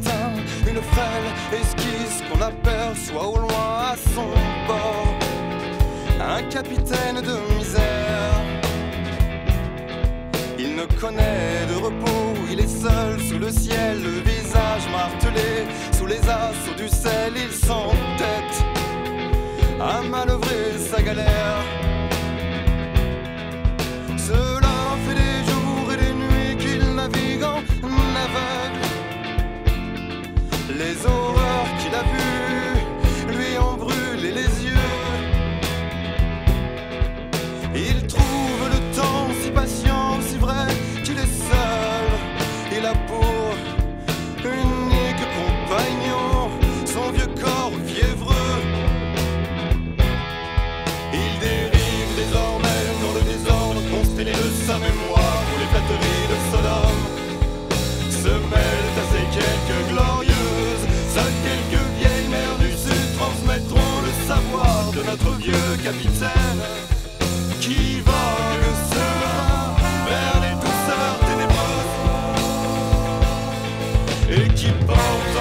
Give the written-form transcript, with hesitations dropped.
matin, une frêle esquisse qu'on aperçoit au loin à son bord. Un capitaine de misère. Il ne connaît de repos, il est seul sous le ciel, le visage martelé sous les assauts du sel. Il s'entête à manœuvrer sa galère. Cela fait des jours et des nuits qu'il navigue en aveugle. Les horreurs qu'il a vues lui ont brûlé les yeux. Il trouve le temps si patient, si vrai qu'il est seul. Il a pour unique compagnon son vieux corps fiévreux. Il dérive désormais dans le désordre constellé de sa mémoire, où les flatteries de Sodome se mêlent à ces quelques glorieuses. Seules quelques vieilles mères du Sud transmettront le savoir de notre vieux capitaine qui vogue serein vers les douceurs ténébreuses et qui porte